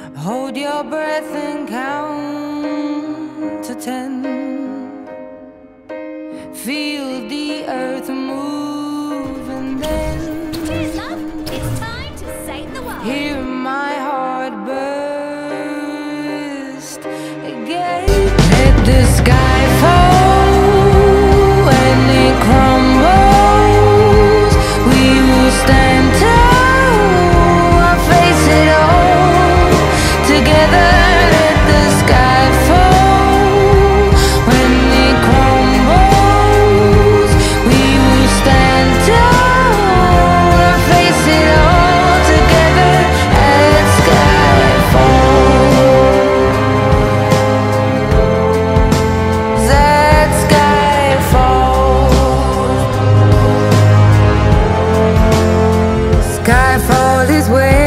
Hold your breath and count to 10. Feel the earth move and then Love, it's time to save the world. hear my heart burst again. Let the sky fall and it crumbles. We will stand tall and face it all together. Let the sky fall when it crumbles. We will stand tall and face it all together. Let sky fall. That sky fall. Skyfall is where